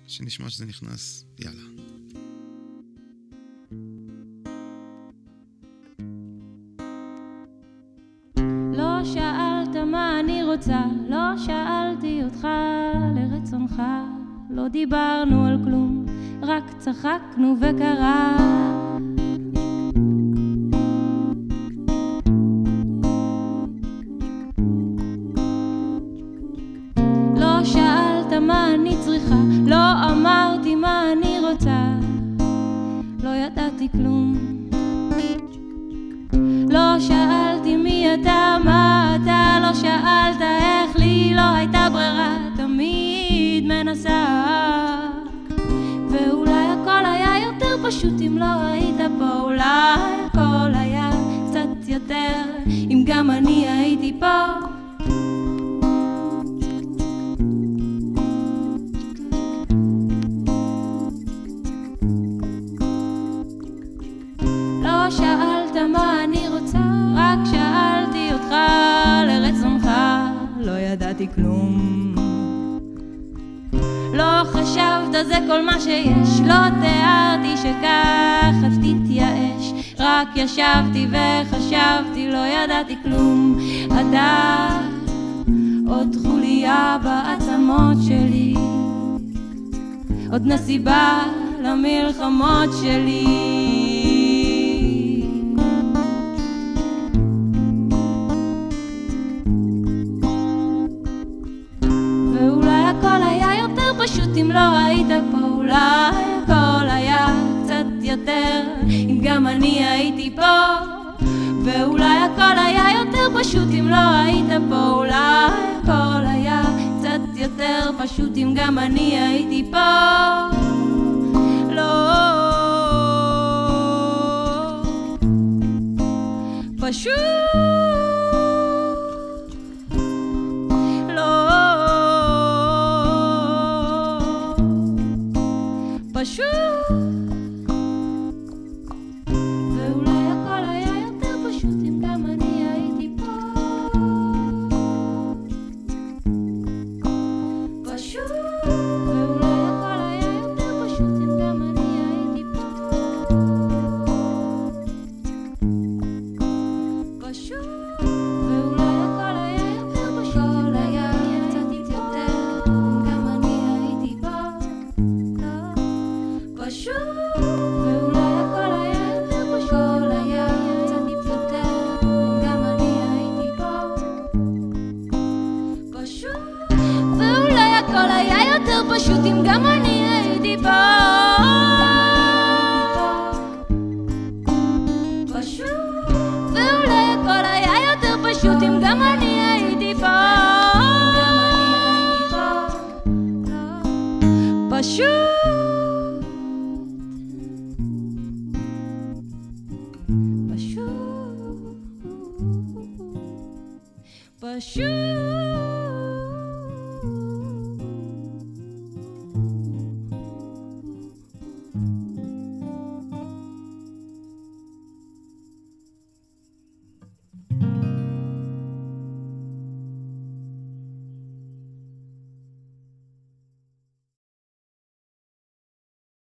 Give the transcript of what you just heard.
שנשמע שזה נכנס, יאללה. לא שאלת מה אני רוצה, לא שאלתי אותך לרצונך, לא דיברנו על כלום, רק צחקנו וקרה. לא שאלת מה אני צריכה, לא אמרתי מה אני רוצה, לא ידעתי כלום. לא שאלתי מי אתה, מה אתה, לא שאלת איך לי, לא הייתה ברירה, תמיד מנסה. ואולי הכל היה יותר פשוט אם לא היית פה, אולי הכל היה קצת יותר אם גם אני הייתי פה. לא שאלת מה אני רוצה, רק שאלתי אותך לרצונך, לא ידעתי כלום. לא חשבת זה כל מה שיש, לא תיארתי שככה תתייאש, רק ישבתי וחשבתי, לא ידעתי כלום. אתה עוד חוליה בעצמות שלי, עוד נסיבה למלחמות שלי. פשוט אם לא היית פה, אולי הכל היה קצת יותר אם גם אני הייתי פה. ואולי הכל היה יותר פשוט אם לא היית פה, אולי הכל היה קצת יותר פשוט אם גם אני הייתי פה. לא פשוט פשוט. ואולי הכל היה יותר פשוט אם גם אני הייתי פה. פשוט. ואולי הכל היה יותר פשוט אם גם אני הייתי פה. פשוט. ואולי הכל היה יותר פשוט, היה קצת יותר אם גם אני הייתי פה. פשוט. ואולי הכל היה יותר פשוט, היה קצת יותר אם גם אני הייתי פה. פשוט. ואולי הכל היה יותר פשוט אם גם אני הייתי פה. פשוט. ואולי הכל היה יותר פשוט אם גם אני הייתי פה. פשוט. פשוט.